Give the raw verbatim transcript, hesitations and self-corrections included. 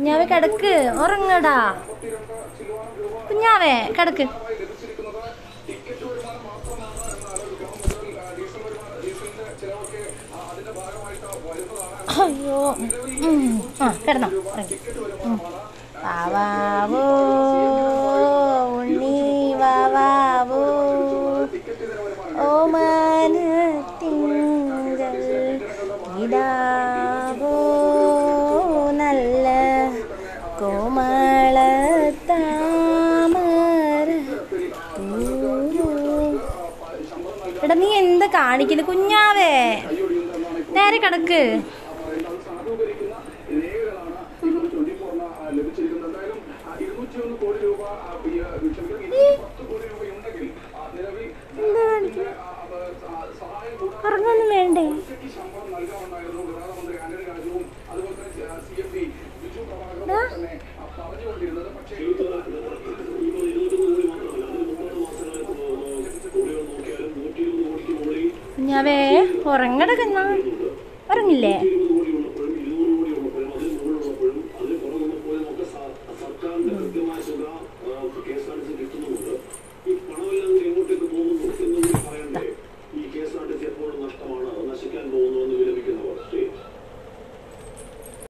കുഞ്ഞാവേ കിടക്ക്, ഉറങ്ങടാ കുഞ്ഞാവേ, കിടക്ക്. അയ്യോ, ആ കിടന്നോ, ഉറങ്ങി. വാവാവോ ഉണ്ണി വാവാവോ, ഓമാനത്തിങ്കൾ ഇടാവോ നല്ല കോമളത്താമര. എടാ നീ എന്താ കാണിക്കുന്നത് കുഞ്ഞാവേ? നേരെ കിടക്ക്. ഉറങ്ങൊന്നും വേണ്ടേ? കുഞ്ഞാവേ ഉറങ്ങട, ഉറങ്ങില്ലേ?